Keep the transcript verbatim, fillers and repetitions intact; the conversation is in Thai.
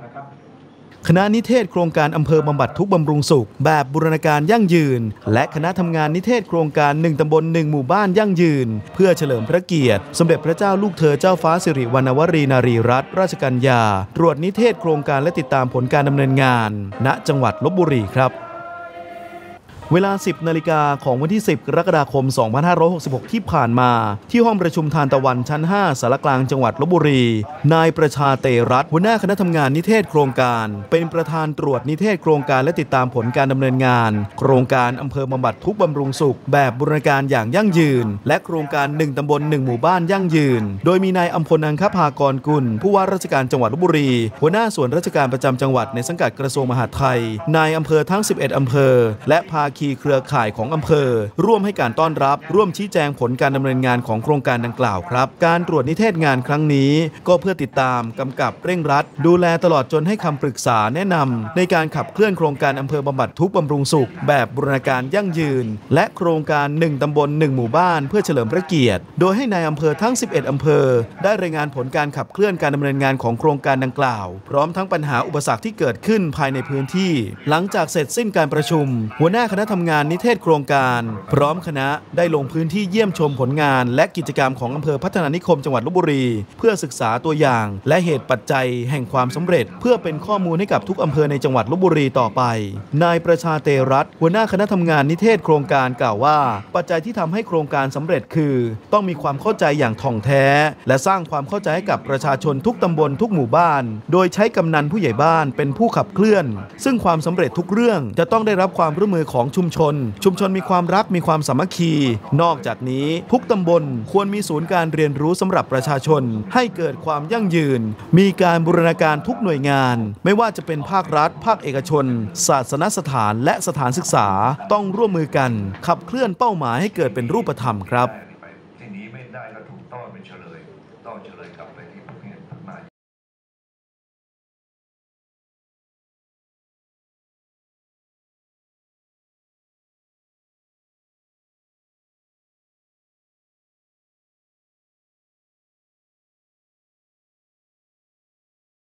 คณะนิเทศโครงการอำเภอบำบัดทุกข์บำรุงสุขแบบบูรณาการยั่งยืนและคณะทำงานนิเทศโครงการหนึ่งตำบลหนึ่งหมู่บ้านยั่งยืนเพื่อเฉลิมพระเกียรติสมเด็จพระเจ้าลูกเธอเจ้าฟ้าสิริวัณวรีนารีรัตนราชกัญญาตรวจนิเทศโครงการและติดตามผลการดำเนินงานณจังหวัดลพบุรีครับเวลา สิบนาฬิกาของวันที่ สิบกรกฎาคม สองพันห้าร้อยหกสิบหก ที่ผ่านมาที่ห้องประชุมทานตะวันชั้น ห้า สารกลางจังหวัดลพบุรีนายประชาเตรัตน์หัวหน้าคณะทำงานนิเทศโครงการเป็นประธานตรวจนิเทศโครงการและติดตามผลการดำเนินงานโครงการอำเภอบำบัดทุกข์บำรุงสุขแบบบูรณาการอย่างยั่งยืนและโครงการหนึ่งตำบลหนึ่งหมู่บ้านยั่งยืนโดยมีนายอัมพลอังคภากรกุลผู้ว่าราชการจังหวัดลพบุรีหัวหน้าส่วนราชการประจำจังหวัดในสังกัดกระทรวงมหาดไทยนายอำเภอทั้งสิบเอ็ดอำเภอและภาคีเครือข่ายของอำเภอร่วมให้การต้อนรับร่วมชี้แจงผลการดำเนินงานของโครงการดังกล่าวครับการตรวจนิเทศงานครั้งนี้ก็เพื่อติดตามกำกับเร่งรัดดูแลตลอดจนให้คำปรึกษาแนะนำในการขับเคลื่อนโครงการอำเภอบำบัดทุกข์บำรุงสุขแบบบูรณาการยั่งยืนและโครงการหนึ่งตำบลหนึ่งหมู่บ้านเพื่อเฉลิมพระเกียรติโดยให้นายอำเภอทั้งสิบเอ็ดอำเภอได้รายงานผลการขับเคลื่อนการดำเนินงานของโครงการดังกล่าวพร้อมทั้งปัญหาอุปสรรคที่เกิดขึ้นภายในพื้นที่หลังจากเสร็จสิ้นการประชุมหัวหน้าคณะทำงานนิเทศโครงการพร้อมคณะได้ลงพื้นที่เยี่ยมชมผลงานและกิจกรรมของอำเภอพัฒนานิคมจังหวัดลพบุรีเพื่อศึกษาตัวอย่างและเหตุปัจจัยแห่งความสำเร็จเพื่อเป็นข้อมูลให้กับทุกอำเภอในจังหวัดลพบุรีต่อไปนายประชาเตรัตน์หัวหน้าคณะทำงานนิเทศโครงการกล่าวว่าปัจจัยที่ทำให้โครงการสำเร็จคือต้องมีความเข้าใจอย่างถ่องแท้และสร้างความเข้าใจให้กับประชาชนทุกตำบลทุกหมู่บ้านโดยใช้กำนันผู้ใหญ่บ้านเป็นผู้ขับเคลื่อนซึ่งความสำเร็จทุกเรื่องจะต้องได้รับความร่วมมือของชุมชนชุมชนมีความรักมีความสามัคคีนอกจากนี้ทุกตำบลควรมีศูนย์การเรียนรู้สำหรับประชาชนให้เกิดความยั่งยืนมีการบูรณาการทุกหน่วยงานไม่ว่าจะเป็นภาครัฐภาคเอกชนศาสนสถานและสถานศึกษาต้องร่วมมือกันขับเคลื่อนเป้าหมายให้เกิดเป็นรูปธรรมครับ